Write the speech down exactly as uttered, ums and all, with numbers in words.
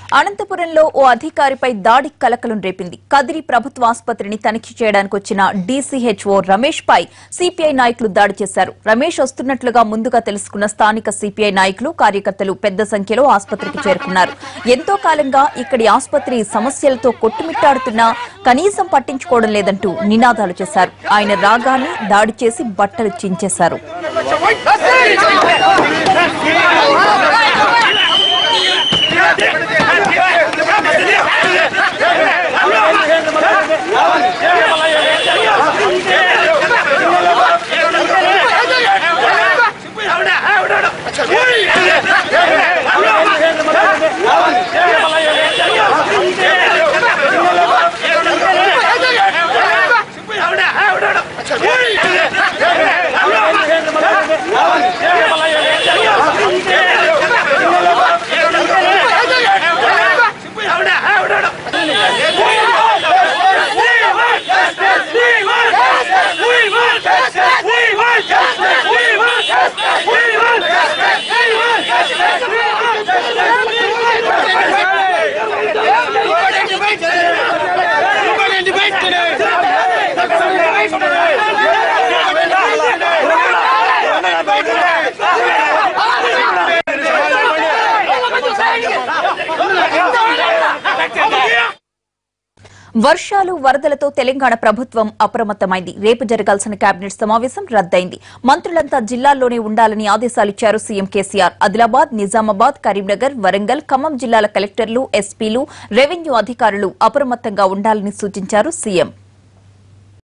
అనంతపురంలో ఓ అధికారిపై దాడి కలకలం రేపింది. కదిరి ప్రభుత్వ ఆసుపత్రిని తనిఖీ చేయడానికి వచ్చిన డీసీహెచ్ఓ రమేష్ పై సీపీఐ నాయకులు దాడి చేశారు. రమేష్ వస్తున్నట్లుగా ముందుగా తెలుసుకున్న స్థానిక సీపీఐ నాయకులు, కార్యకర్తలు పెద్ద సంఖ్యలో ఆసుపత్రికి చేరుకున్నారు. ఎంతో కాలంగా ఇక్కడి ఆసుపత్రి సమస్యలతో కొట్టుమిట్టాడుతున్నా కనీసం పట్టించుకోవడం లేదంటూ నినాదాలు చేశారు. ఆయన రాగానే దాడి చేసి బట్టలు చించేశారు. వర్షాలు వరదలతో తెలంగాణ ప్రభుత్వం అప్రమత్తమైంది. రేపు జరగాల్సిన కేబినెట్ సమావేశం రద్దయింది. మంత్రులంతా జిల్లాల్లోనే ఉండాలని ఆదేశాలిచ్చారు సీఎం కేసీఆర్. ఆదిలాబాద్, నిజామాబాద్, కరీంనగర్, వరంగల్, ఖమ్మం జిల్లాల కలెక్టర్లు, ఎస్పీలు, రెవెన్యూ అధికారులు అప్రమత్తంగా ఉండాలని సూచించారు సీఎం.